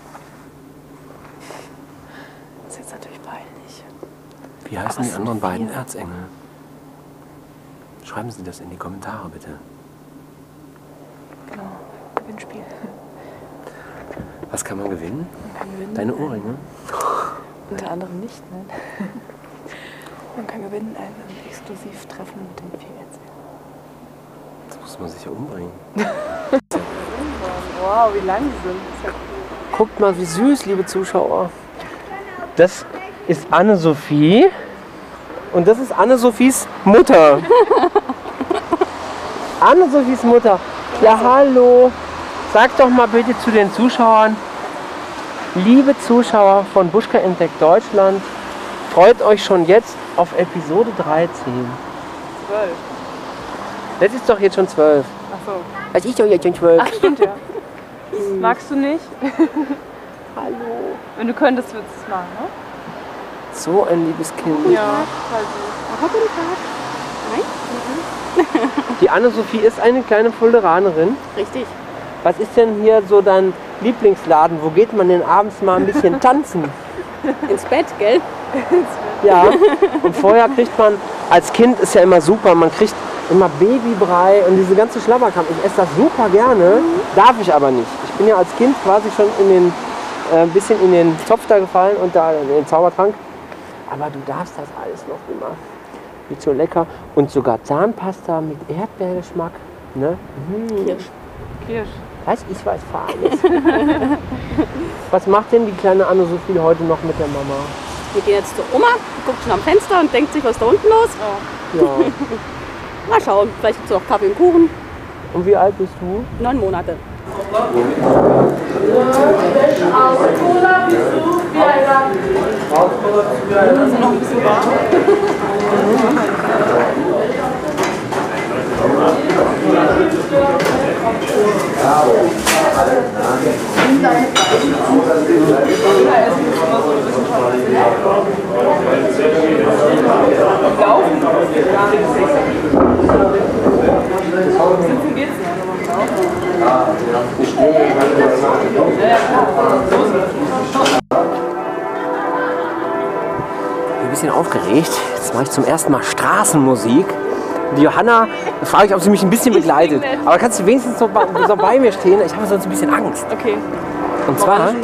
Das ist jetzt natürlich peinlich. Wie heißen Aber die es anderen sind beiden vier. Erzengel? Schreiben Sie das in die Kommentare, bitte. Genau. Gewinnspiel. Was kann man gewinnen? Man kann gewinnen. Deine Ohrringe? Unter anderem nicht, nein. Man kann gewinnen ein Exklusivtreffen mit den Befehlsengeln. Das muss man sich ja umbringen. Wow, wie lang die sind. Das ist ja cool. Guckt mal, wie süß, liebe Zuschauer. Das ist Anne-Sophie. Und das ist Anne-Sophies Mutter. Anne-Sophies Mutter. Ja, hallo. Sag doch mal bitte zu den Zuschauern, liebe Zuschauer von Buschka entdeckt Deutschland, freut euch schon jetzt auf Episode dreizehn. Zwölf. Das ist doch jetzt schon zwölf. Ach so. Das ist doch jetzt schon zwölf. Ach, stimmt ja. Magst du nicht? Hallo. Wenn du könntest, würdest du es machen, ne? So ein liebes Kind. Ja, voll süß. Guten Tag. Nein? Die Anne-Sophie ist eine kleine Fulderanerin. Richtig. Was ist denn hier so dein Lieblingsladen? Wo geht man denn abends mal ein bisschen tanzen? Ins Bett, gell? Ja, und vorher kriegt man, als Kind ist ja immer super, man kriegt immer Babybrei und diese ganze Schlabberkram. Ich esse das super gerne, darf ich aber nicht. Ich bin ja als Kind quasi schon in den, äh, ein bisschen in den Topf da gefallen und da in den Zaubertrank. Aber du darfst das alles noch immer. Nicht so lecker. Und sogar Zahnpasta mit Erdbeergeschmack. Ne? Mm. Kirsch. Kirsch. Was? Ich weiß alles. Was macht denn die kleine Anne-Sophie heute noch mit der Mama? Wir gehen jetzt zur Oma, guckt schon am Fenster und denkt sich, was ist da unten los? Ja. Mal schauen, vielleicht gibt es noch Kaffee und Kuchen. Und wie alt bist du? Neun Monate. Also noch ein bisschen warm. Sitzen geht's nicht, Ein bisschen aufgeregt. Jetzt mache ich zum ersten Mal Straßenmusik. Die Johanna, da frage ich, ob sie mich ein bisschen begleitet. Aber kannst du wenigstens so bei, so bei mir stehen? Ich habe sonst ein bisschen Angst. Okay. Und zwar habe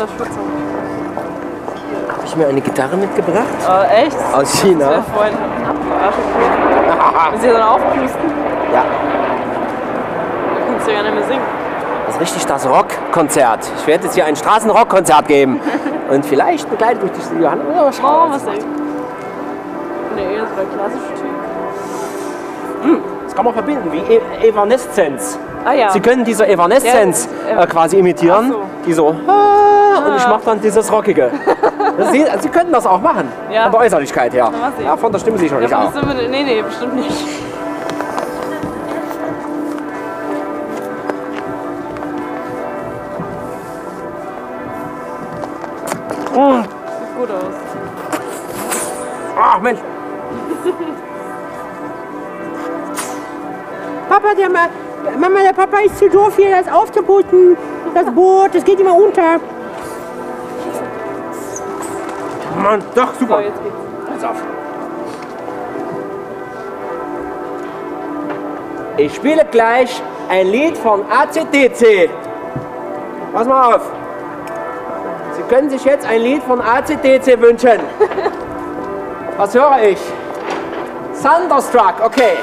ich mir eine Gitarre mitgebracht. Äh, echt? Aus China. Das wäre voll Arsch. Willst du dann aufpusten? Ja. Du kannst ja gerne mehr singen. Das ist richtig das Rockkonzert. Ich werde jetzt hier ein Straßenrockkonzert geben. Und vielleicht begleitet mich die Johanna. Oh, oh, was denn? Nee, das war der klassische Typ. Hm, das kann man verbinden, wie e Evaneszenz. Ah ja. Sie können diese Evaneszenz ja, äh, quasi imitieren. So. Die so, ah, und ich mache dann dieses Rockige. Das, Sie, Sie könnten das auch machen. Ja. Von der Äußerlichkeit her. Ja, von der Stimme sicher nicht ja, auch. Stimme, nee, nee, bestimmt nicht. Mmh. Sieht gut aus. Ach Mensch. Papa, der Ma Mama, der Papa ist zu doof, hier das aufzupusten. Das Boot, das geht immer unter. Mann, doch, super. So, jetzt geht's. Pass auf. Ich spiele gleich ein Lied von A C D C. Pass mal auf. Sie können sich jetzt ein Lied von A C D C wünschen. Was höre ich? Thunderstruck, okay.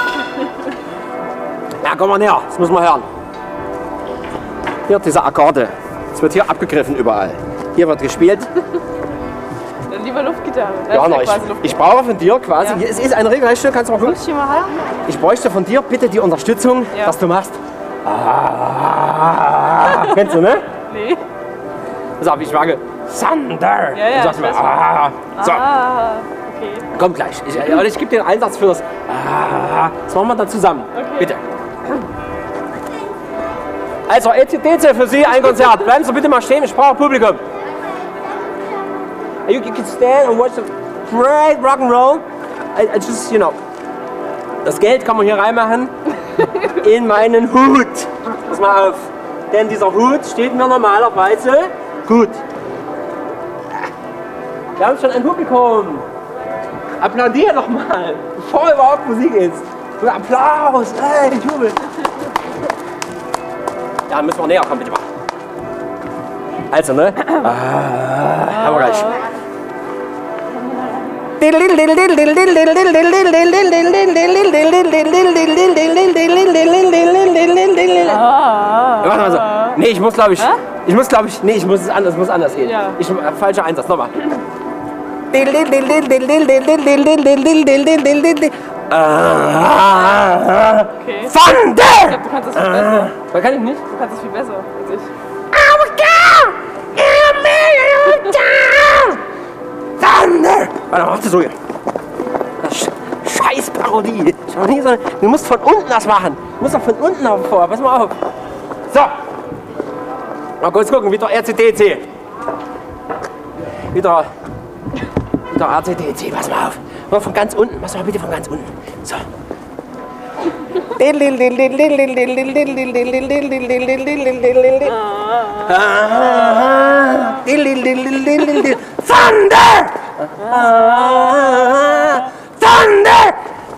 Ja, komm mal näher, das muss man hören. Hier diese Akkorde. Es wird hier abgegriffen überall. Hier wird gespielt. Dann lieber Luftgitarre. Das Ja, ist no, ja ich, quasi Luftgitarre. ich brauche von dir quasi, Ja. hier, es ist ein regelrecht Stück, kannst du mal gucken? Muss ich mal halten? Ich bräuchte von dir bitte die Unterstützung, Ja. dass du machst. Ah, kennst du, ne? Nee. Pass auf, ich sage Thunder. Ja, ja, Du sagst ich mir, weiß ah. So, Ah, okay. kommt gleich. Ich, ich, ich gebe dir einen Einsatz für das. Ah, das machen wir dann zusammen. Okay. Bitte. Also, A C D C für Sie ein Konzert. Bleiben Sie bitte mal stehen, ich brauche Publikum. You can stand and watch the great rock and roll. I, I just, you know. Das Geld kann man hier reinmachen in meinen Hut. Pass mal auf. Denn dieser Hut steht mir normalerweise gut. Wir haben schon ein Publikum. Applaudier doch mal, bevor überhaupt Musik ist. So, Applaus, hey, Jubel. Ja, müssen wir näher kommen, bitte mal. Also, ne? Ah, haben wir gleich. Warte mal so. Nee, ich muss, glaube ich, ich muss, glaube ich, nee, ich muss es anders, muss anders gehen. Ja. Ich, äh, falscher Einsatz, nochmal. Okay. Thunder! Ich glaub, du kannst das viel besser. Was kann ich nicht? Du kannst das viel besser als ich. Thunder! Warte, mach das so hier. Das Sch Scheiß Parodie. Ich mach nie so, du musst von unten das machen. Du musst doch von unten auf vor. Pass mal auf. So. Mal kurz gucken, wieder R C D C. Wieder. Wieder R C D C, pass mal auf. Mal von ganz unten. Pass mal bitte von ganz unten. So. Thunder! Thunder!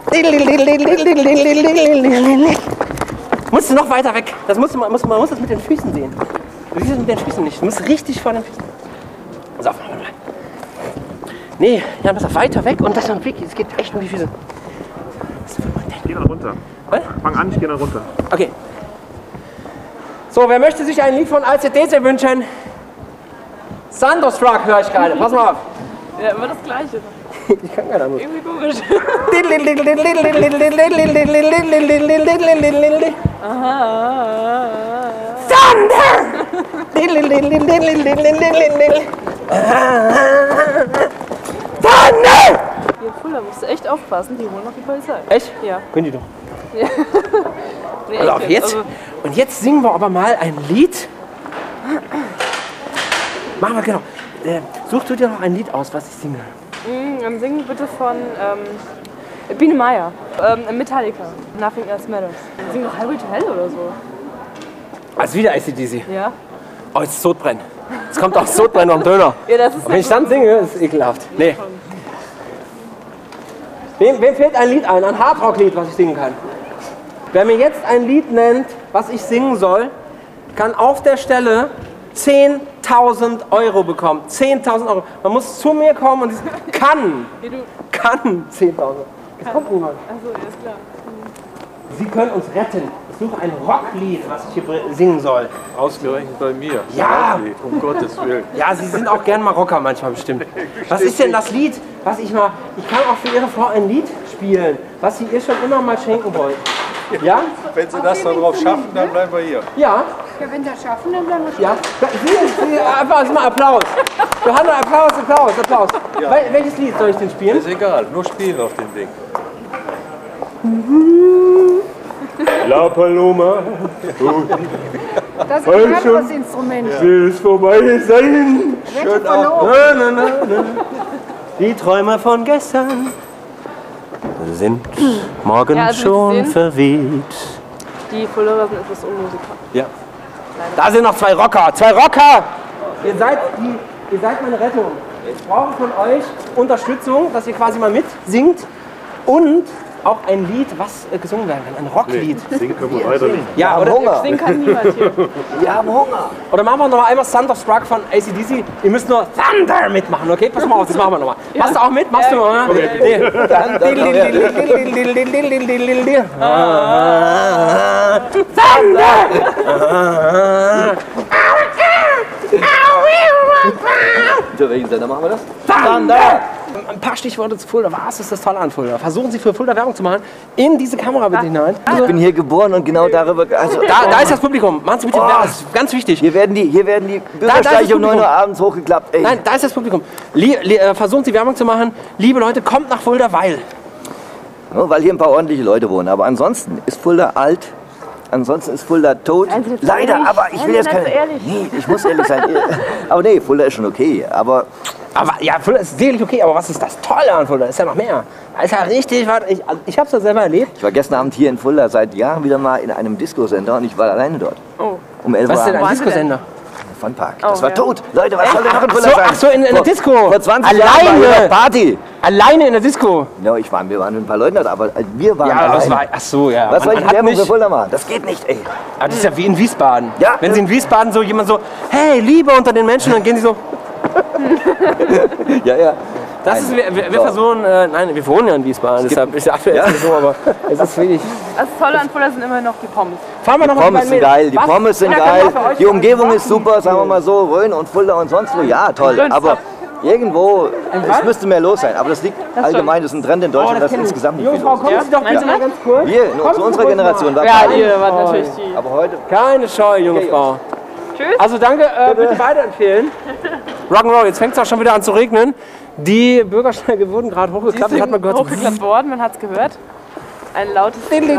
Musst du noch weiter weg. Das muss, man, muss, man muss das mit den Füßen sehen. Du siehst es mit den Füßen nicht. Du musst richtig vor den Füßen. So, warte mal. Nee, ja, muss weiter weg und das ist ein Blick. Es geht echt um die Füße. Ich geh da runter. Was? Fang an, ich geh da runter. Okay. So, wer möchte sich ein Lied von A C D C wünschen? Thunderstruck höre ich gerade. Pass mal auf. Ja, immer das Gleiche. Ich kann gar nicht. Irgendwie komisch. Aha. Thunder! Thunder! Hier in Fulda musst du echt aufpassen, die holen noch die Polizei. Echt? Ja. Können die doch. Ja. Nee, Also auf jetzt. Also, Und jetzt singen wir aber mal ein Lied. Machen wir genau. Äh, such du dir noch ein Lied aus, was ich singe. mh, dann singen bitte von ähm, Biene Meier, ähm, Metallica, Nothing Else Matters. Sing doch Highway to Hell oder so. Also wieder A C D C. Ja. Oh, jetzt ist Sodbrennen. Es kommt auch Sodbrennen am Döner. Ja, das ist Und wenn ich dann singe, ist es ekelhaft. Nee. Wem, wem fehlt ein Lied ein? Ein Hardrock-Lied, was ich singen kann? Wer mir jetzt ein Lied nennt, was ich singen soll, kann auf der Stelle zehntausend Euro bekommen. zehntausend Euro. Man muss zu mir kommen und ich kann, kann zehntausend. Es kommt niemand. Achso, ja, ist klar. Sie können uns retten. Ich suche ein Rocklied, was ich hier singen soll. Ausgerechnet bei mir. Ja. Rocklied, um Gottes Willen. Ja, Sie sind auch gern mal Rocker manchmal bestimmt. Was ist denn das Lied, was ich mal... Ich kann auch für Ihre Frau ein Lied spielen, was Sie ihr schon immer mal schenken wollten. Ja? Wenn Sie das dann drauf schaffen, dann bleiben wir hier. Ja. Ja, wenn wir das schaffen, dann bleiben wir schon. Ja. Sie, Sie, einfach also mal Applaus. Johanna, Applaus, Applaus, Applaus. Ja. Wel welches Lied soll ich denn spielen? Ist egal, nur spielen auf dem Ding. La Paloma. Das ist ein anderes Instrument. Will es vorbei sein? Schön verloren. Na, na, na, na. Die Träume von gestern sind morgen Ja, also schon Sie sehen- verweht. Die Fuldaer sind etwas Unmusiker. Ja. Da sind noch zwei Rocker. Zwei Rocker! Ihr seid, die, ihr seid meine Rettung. Ich brauche von euch Unterstützung, dass ihr quasi mal mitsingt und auch ein Lied, was äh, gesungen werden kann. Ein Rocklied. Nee, singen können wir weiter nicht. Ja, oder Hunger. Singen kann niemand hier. Wir haben Hunger. Oder machen wir noch mal einmal Thunderstruck von A C D C. Ihr müsst nur Thunder mitmachen, okay? Pass mal auf, das machen wir noch mal. Machst du auch mit? Machst du mal? Nee. Thunder! Unter welchem Sender machen wir das? Thunder! Ein paar Stichworte zu Fulda. Was ist das Tolle an Fulda? Versuchen Sie für Fulda Werbung zu machen. In diese Kamera bitte hinein. Ich bin hier geboren und genau darüber. Also, Da, da ist das Publikum. Machen Sie bitte Oh. Werbung. Das ist ganz wichtig. Hier werden die, hier werden die Da- da ist das Bürgersteige um neun Uhr Publikum. abends hochgeklappt. Ey. Nein, da ist das Publikum. Lie lie äh, versuchen Sie Werbung zu machen. Liebe Leute, kommt nach Fulda, weil. Nur weil hier ein paar ordentliche Leute wohnen. Aber ansonsten ist Fulda alt. Ansonsten ist Fulda tot. Seien Sie nicht so Leider, ehrlich. aber ich Seien will Sie jetzt nicht keine. so ehrlich. Nee, ich muss ehrlich sein. Aber nee, Fulda ist schon okay. Aber Aber ja, Fulda ist sicherlich okay, aber was ist das Tolle an Fulda? Ist ja noch mehr. Da ist ja richtig was. Ich, ich hab's ja selber erlebt. ich war gestern Abend hier in Fulda seit Jahren wieder mal in einem Disco-Sender und ich war alleine dort. Oh. Um elf Was Uhr ist denn ein abends. Disco-Sender? Von Park. Oh, Das war ja. tot. Leute, was soll denn noch in Ach Fulda so, sein? ach so, in, in der Vor- Disco. Vor zwanzig Jahren war hier Alleine. Party. Alleine in der Disco. Ja, ich war, wir waren mit ein paar Leuten dort, aber wir waren Ja, alleine. das war. Ach so, ja. Was Man- soll ich man hat Werbung nicht- für Fulda machen? Das geht nicht, ey. Aber das ist ja wie in Wiesbaden. Ja. Wenn Sie in Wiesbaden so jemand so, hey, Liebe unter den Menschen, dann gehen Sie so. Ja, ja. Das ist, wir, wir, wir So. versuchen, äh, nein, wir wohnen ja in Wiesbaden, deshalb ist ja aktuell Ja. nicht so, aber es ist wirklich. Das Tolle an Fulda sind immer noch die Pommes. Fahren wir Die noch mal Pommes die sind beiden geil, mit. die Was? Pommes sind Ja, können geil, wir für euch die Umgebung ein ist super, sagen wir mal so, Rhön und Fulda und sonst wo, ja, toll. Rhön ist Aber top. irgendwo, es was? müsste mehr los sein. Aber das liegt Das allgemein, das ist ein Trend in Deutschland, Oh, dass kenn ich. insgesamt nicht viel Jungfrau, los kommen ist. Sie doch Meinst bitte du mal das? ganz kurz. Hier, Kommen zu Sie unserer ruhig Generation mal. war Ja, kein- ihr wart natürlich die. Aber heute, Keine Scheu, junge Frau. Tschüss. Also danke, äh, bitte weiterempfehlen. Rock'n'Roll, jetzt fängt es auch schon wieder an zu regnen. Die Bürgersteige wurden gerade Die hochgeklappt, sind hat man gehört. hochgeklappt worden, man hat es gehört. Ein lautes Krachen.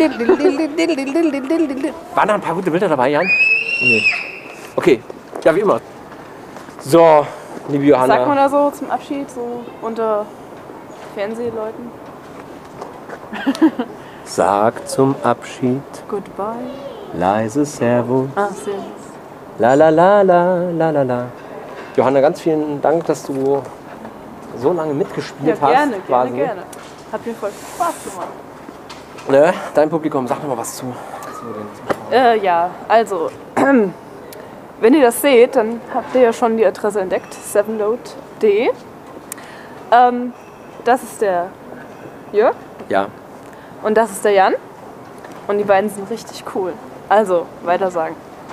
Waren da ein paar gute Bilder dabei, Jan? Nee. Okay, ja wie immer. So, liebe Was sagt man Johanna. da so zum Abschied, so unter Fernsehleuten? Sag zum Abschied Goodbye. leise Servus. Ah, servus. La la la la la la la. Johanna, ganz vielen Dank, dass du so lange Ja, mitgespielt hast. gerne, gerne, quasi. gerne. Hat mir voll Spaß gemacht. Ne? Dein Publikum, sag noch mal was zu. Äh, ja, also, wenn ihr das seht, dann habt ihr ja schon die Adresse entdeckt, sevenload punkt de. Ähm, das ist der Jörg Ja. und das ist der Jan. Und die beiden sind richtig cool. Also, weiter sagen.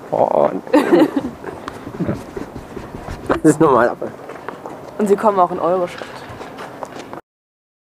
Oh. Das ist normal. Und sie kommen auch in eure Stadt.